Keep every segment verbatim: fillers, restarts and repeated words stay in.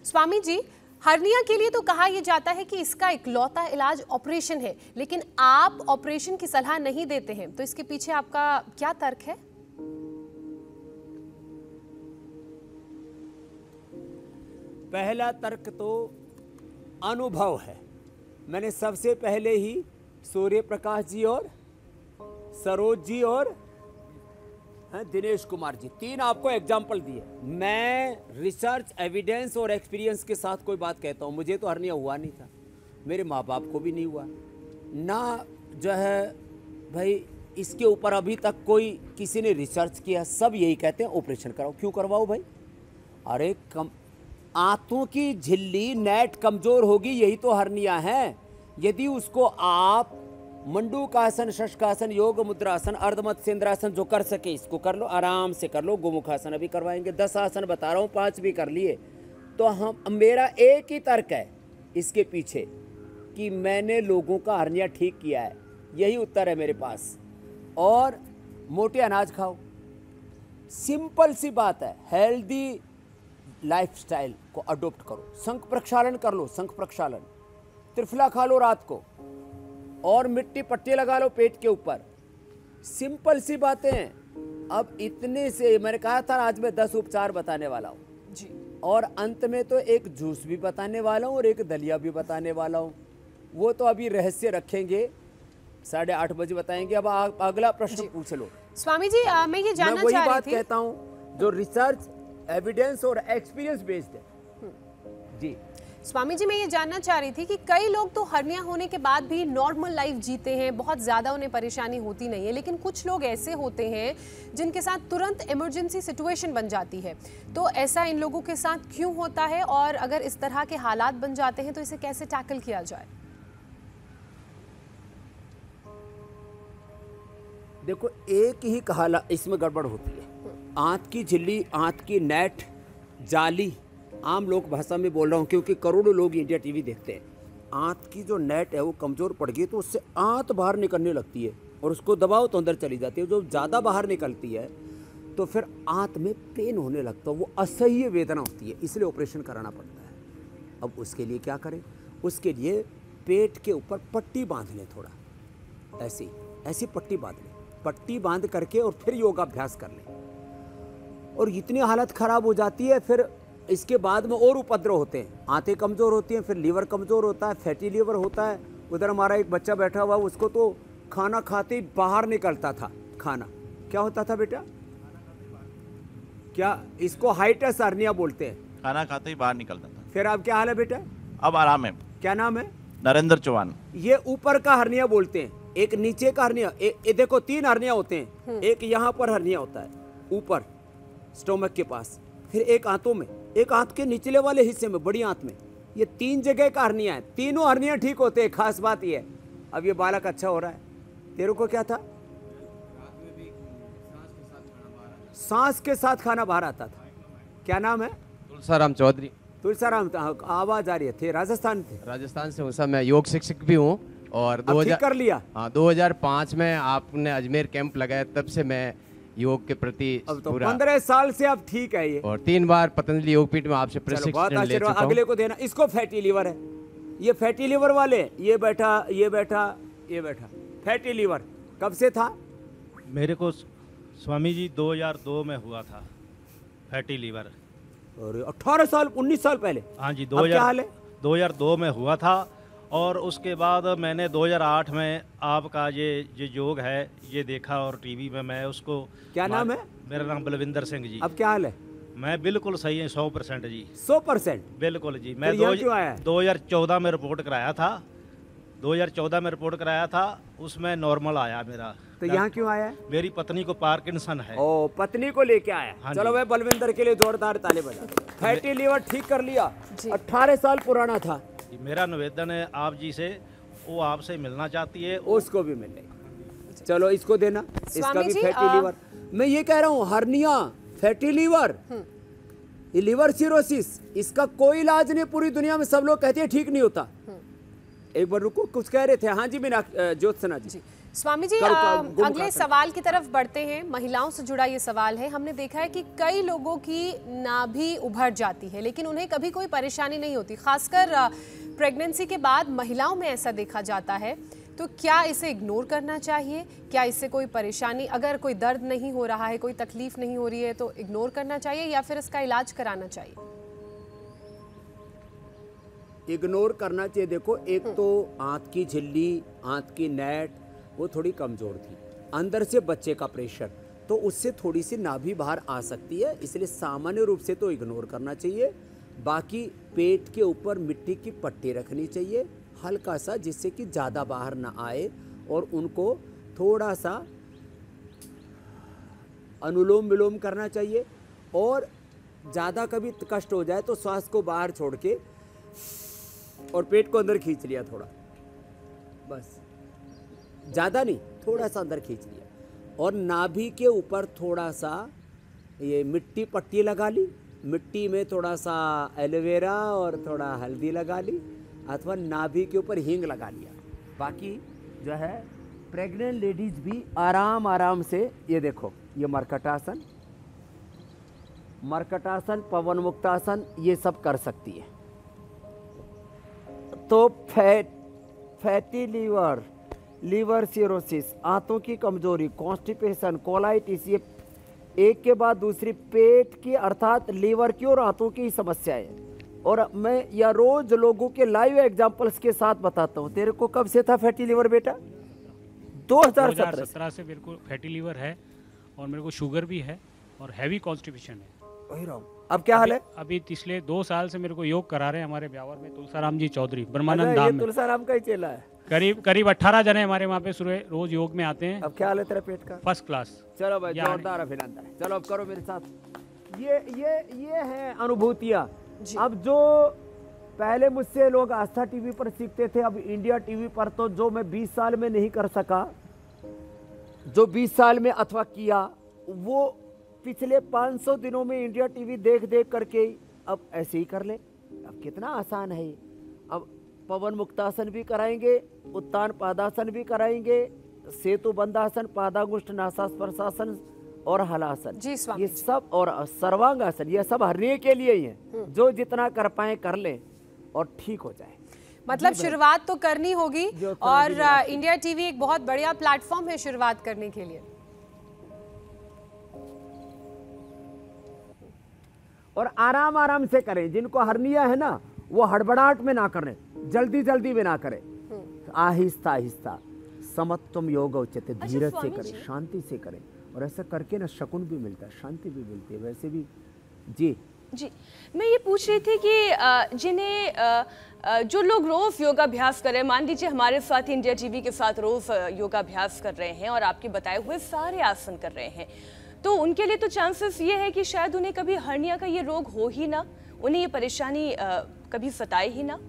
Swami ji, hernia के लिए तो कहा यह जाता है कि इसका इकलौता इलाज ऑपरेशन है, लेकिन आप ऑपरेशन की सलाह नहीं देते हैं, तो इसके पीछे आपका क्या तर्क है? पहला तर्क तो अनुभव है। मैंने सबसे पहले ही सूर्य प्रकाश जी और सरोज जी और दिनेश कुमार जी, तीन आपको एग्जाम्पल दिए। मैं रिसर्च, एविडेंस और एक्सपीरियंस के साथ कोई बात कहता हूँ। मुझे तो हर्निया हुआ नहीं था, मेरे माँ बाप को भी नहीं हुआ ना, जो है भाई इसके ऊपर अभी तक कोई किसी ने रिसर्च किया। सब यही कहते हैं ऑपरेशन कराओ। क्यों करवाओ भाई? अरे कम आंतों की झिल्ली नेट कमजोर होगी, यही तो हर्निया है। यदि उसको आप मंडूकासन, शशकासन, योग मुद्रासन, अर्धमत्स्येंद्रासन जो कर सके इसको कर लो, आराम से कर लो। गोमुखासन अभी करवाएंगे, दस आसन बता रहा हूँ, पांच भी कर लिए। तो हम मेरा एक ही तर्क है इसके पीछे कि मैंने लोगों का हर्निया ठीक किया है, यही उत्तर है मेरे पास। और मोटे अनाज खाओ, सिंपल सी बात है। हेल्दी लाइफस्टाइल को अडोप्ट करो, शंख प्रक्षालन कर लो, शंख प्रक्षालन, त्रिफला खा लो रात को, और मिट्टी पट्टी लगा लो पेट के ऊपर। सिंपल सी बातें हैं। अब इतने से मैंने कहा था आज मैं दस उपचार बताने वाला हूँ जी, और अंत में तो एक जूस भी बताने वाला हूँ और एक दलिया भी बताने वाला हूँ। वो तो अभी रहस्य रखेंगे, साढ़े आठ बजे बताएंगे। अब आ, अगला प्रश्न पूछ लो। स्वामी जी, आ, मैं ये जानना मैं वही चाह रही बात थी। कहता हूँ जो रिसर्च, एविडेंस और एक्सपीरियंस बेस्ड है जी। स्वामी जी, मैं ये जानना चाह रही थी कि कई लोग तो हर्निया होने के बाद भी नॉर्मल लाइफ जीते हैं, बहुत ज़्यादा उन्हें परेशानी होती नहीं है, लेकिन कुछ लोग ऐसे होते हैं जिनके साथ तुरंत इमरजेंसी सिचुएशन बन जाती है। तो ऐसा इन लोगों के साथ क्यों होता है, और अगर इस तरह के हालात बन जाते हैं तो इसे कैसे टैकल किया जाए? देखो, एक ही कहाला इसमें गड़बड़ होती है। आंत की झिल्ली, आंत की नेट, जाली, आम लोग भाषा में बोल रहा हूँ क्योंकि करोड़ों लोग इंडिया टीवी देखते हैं। आंत की जो नेट है वो कमज़ोर पड़ गई तो उससे आंत बाहर निकलने लगती है, और उसको दबाओ तो अंदर चली जाती है। जो ज़्यादा बाहर निकलती है तो फिर आंत में पेन होने लगता है, वो असह्य वेदना होती है, इसलिए ऑपरेशन कराना पड़ता है। अब उसके लिए क्या करें? उसके लिए पेट के ऊपर पट्टी बांध लें, थोड़ा ऐसी ऐसी पट्टी बांध लें, पट्टी बांध करके और फिर योगाभ्यास कर लें। और इतनी हालत ख़राब हो जाती है, फिर इसके बाद में और उपद्रव होते हैं। आंतें कमज़ोर होती हैं, फिर लीवर कमज़ोर होता है, फैटी लीवर होता है। उधर हमारा एक बच्चा बैठा हुआ, उसको तो खाना खाते ही बाहर निकलता था खाना। क्या होता था बेटा? क्या इसको हाइटस हर्निया बोलते हैं? खाना खाते ही बाहर निकलता था। फिर अब क्या हाल है बेटा? अब आराम है। क्या नाम है? नरेंद्र चौहान। ये ऊपर का हर्निया बोलते हैं, एक नीचे का हर्निया। ये देखो तीन हर्निया होते हैं, एक यहाँ पर हर्निया होता है ऊपर स्टोमक के पास, फिर एक आंतों में, एक आंत के निचले वाले हिस्से में, बड़ी आंत में। ये तीन जगह का हर्निया है, तीनों हर्निया ठीक होते हैं। खास बात ये है, अब ये बालक अच्छा हो रहा है। तेरे को क्या था? सांस के साथ खाना बाहर आता था। क्या नाम है? तुलसाराम चौधरी। तुलसाराम, आवाज आ रही है। थे राजस्थान थे? राजस्थान से हूँ सर, मैं योग शिक्षक भी हूँ। और दो हजार कर लिया? हाँ, दो हज़ार पाँच में आपने अजमेर कैंप लगाया, तब से मैं योग के प्रति अब तो पंद्रह साल से अब ठीक है ये। और तीन बार पतंजलि योगपीठ में आपसे प्रशिक्षण ले चुका हूं। अगले को देना। इसको फैटी लीवर है, ये फैटी लीवर वाले, ये बैठा ये बैठा ये बैठा फैटी लीवर कब से था? मेरे को स्वामी जी दो हज़ार दो में हुआ था फैटी लीवर। और अठारह साल उन्नीस साल पहले? हाँ जी, दो हज़ार दो में हुआ था। और उसके बाद मैंने दो हज़ार आठ में आपका ये जो योग है ये देखा, और टीवी में मैं उसको। क्या नाम है? मेरा नाम बलविंदर सिंह जी। अब क्या हाल है? मैं बिल्कुल सही है, सौ परसेंट जी। सौ परसेंट? बिल्कुल जी। मैं दो हज़ार चौदह में रिपोर्ट कराया था, दो हज़ार चौदह में रिपोर्ट कराया था, उसमें नॉर्मल आया मेरा। तो यहाँ क्यों आया? मेरी पत्नी को पार्किंसन है। ओ, पत्नी को लेके आया। हाँ, चलो भाई बलविंदर के लिए जोरदार ताली बजा। फैटी लीवर ठीक कर लिया, अठारह साल पुराना था। मेरा निवेदन है आप जी से, वो आपसे मिलना चाहती है, उसको भी मिलेगा। चलो इसको देना, इसका भी फैटी लीवर। मैं ये कह रहा हूँ, हर्निया, फैटी लीवर, ये लीवर सिरोसिस, इसका कोई इलाज नहीं पूरी दुनिया में। सब लोग कहते हैं ठीक नहीं होता, एक बार रुको, कुछ कह रहे थे। हाँ जी मीना ज्योत्सना जी, जी स्वामी जी, करो, आ, करो, अगले सवाल की तरफ बढ़ते हैं। महिलाओं से जुड़ा ये सवाल है। हमने देखा है कि कई लोगों की नाभि उभर जाती है लेकिन उन्हें कभी कोई परेशानी नहीं होती, खासकर प्रेगनेंसी के बाद महिलाओं में ऐसा देखा जाता है। तो क्या इसे इग्नोर करना चाहिए? क्या इससे कोई परेशानी, अगर कोई दर्द नहीं हो रहा है, कोई तकलीफ नहीं हो रही है तो इग्नोर करना चाहिए या फिर इसका इलाज कराना चाहिए? इग्नोर करना चाहिए। देखो, एक तो आंत की झिल्ली, आंत की नेट वो थोड़ी कमज़ोर थी, अंदर से बच्चे का प्रेशर, तो उससे थोड़ी सी नाभि बाहर आ सकती है, इसलिए सामान्य रूप से तो इग्नोर करना चाहिए। बाकी पेट के ऊपर मिट्टी की पट्टी रखनी चाहिए हल्का सा, जिससे कि ज़्यादा बाहर ना आए, और उनको थोड़ा सा अनुलोम विलोम करना चाहिए। और ज़्यादा कभी कष्ट हो जाए तो श्वास को बाहर छोड़ के और पेट को अंदर खींच लिया थोड़ा, बस ज़्यादा नहीं, थोड़ा सा अंदर खींच लिया। और नाभि के ऊपर थोड़ा सा ये मिट्टी पट्टी लगा ली, मिट्टी में थोड़ा सा एलोवेरा और थोड़ा हल्दी लगा ली, अथवा नाभि के ऊपर हींग लगा लिया। बाकी जो है प्रेग्नेंट लेडीज भी आराम आराम से, ये देखो, ये मरकटासन, मरकटासन, पवन मुक्तासन, ये सब कर सकती है। तो fat fatty liver, liver cirrhosis, आंतों की कमजोरी, कॉन्स्टिपेशन, कोलाइटिस, ये एक के बाद दूसरी पेट की अर्थात लीवर की और आंतों की समस्याएं। और मैं या रोज लोगों के लाइव एग्जांपल्स के साथ बताता हूँ। तेरे को कब से था फैटी लीवर बेटा? दो हज़ार सत्रह से मेरे को फैटी लीवर है और मेरे को शुगर भी है और हैवी कॉन्स्टिपेशन है। वही राम, अब क्या हाल है? अभी पिछले दो साल से मेरे को योग करा रहे हैं हमारे ब्यावर में तुलसाराम जी चौधरी, ब्रह्मानंद धाम में। तुलसाराम का ही चेला है। करीब करीब अठारह जने हमारे वहाँ पे सुबह रोज योग में आते हैं। अब क्या हाल है तेरा पेट का? First class. चलो भाई, जोरदार अभिनंदन। चलो अब करो मेरे साथ। ये ये ये है अनुभूतियाँ। अब जो पहले मुझसे लोग आस्था टीवी पर सीखते थे, अब इंडिया टीवी पर तो जो मैं बीस साल में नहीं कर सका, जो बीस साल में अथवा किया, वो पिछले पाँच सौ दिनों में इंडिया टीवी देख देख करके अब ऐसे ही कर ले। अब कितना आसान है ये। अब पवन मुक्तासन भी कराएंगे, उत्तान पादासन भी कराएंगे, सेतु बंधासन, पादांगुष्ठ नासास्पर्शासन और हलासन, जी स्वामी, ये सब, और सर्वांगासन, ये सब हरने के लिए ही है। जो जितना कर पाए कर ले और ठीक हो जाए। मतलब शुरुआत तो करनी होगी, और इंडिया टीवी एक बहुत बढ़िया प्लेटफॉर्म है शुरुआत करने के लिए। और आराम आराम से करें। जिनको हर्निया है ना, वो हड़बड़ाहट में ना करें, जल्दी जल्दी में ना करें, आहिस्ता आहिस्ता, समत्वम योग उच्यते, धीरज से करें, शांति से करें। और ऐसा करके ना शकुन भी मिलता है, शांति भी मिलती है। वैसे भी जी जी मैं ये पूछ रही थी कि जिन्हें जो लोग रोज योगाभ्यास कर रहे हैं, मान लीजिए हमारे साथ इंडिया टीवी के साथ रोज योगाभ्यास कर रहे हैं और आपके बताए हुए सारे आसन कर रहे हैं, तो उनके लिए तो चांसेस ये है कि शायद उन्हें कभी हर्निया का ये रोग हो ही ना, उन्हें ये परेशानी कभी सताए ही ना।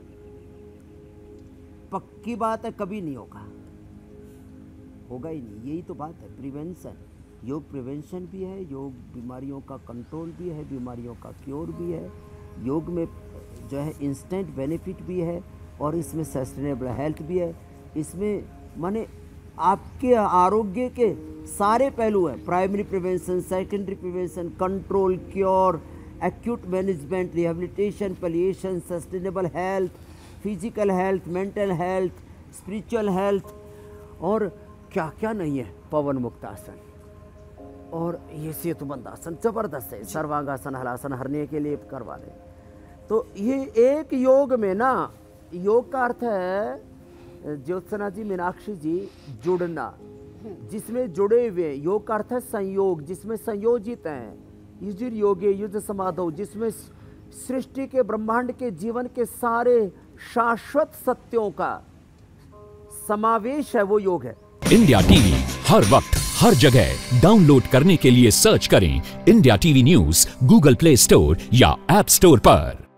पक्की बात है, कभी नहीं होगा, होगा ही नहीं। यही तो बात है, प्रिवेंशन। योग प्रिवेंशन भी है, योग बीमारियों का कंट्रोल भी है, बीमारियों का क्योर भी है। योग में जो है इंस्टेंट बेनिफिट भी है और इसमें सस्टेनेबल हेल्थ भी है। इसमें माने आपके आरोग्य के सारे पहलू हैं, primary prevention, secondary prevention, control, cure, acute management, rehabilitation, palliation, sustainable health, physical health, mental health, spiritual health, और क्या क्या नहीं है। पवन मुक्तासन और ये सेतुबंधासन जबरदस्त है। सर्वांगासन, हलासन हरने के लिए करवा दें। तो ये एक योग में ना, योग का अर्थ है ज्योत्सना जी, मीनाक्षी जी, जुड़ना, जिसमें जुड़े हुए। योग का अर्थ है संयोग, जिसमें संयोजित हैं। युजिर योगे युज समाधो, जिसमें सृष्टि के, ब्रह्मांड के, जीवन के सारे शाश्वत सत्यों का समावेश है, वो योग है। इंडिया टीवी हर वक्त हर जगह डाउनलोड करने के लिए सर्च करें India TV news Google Play Store या ऐप स्टोर पर।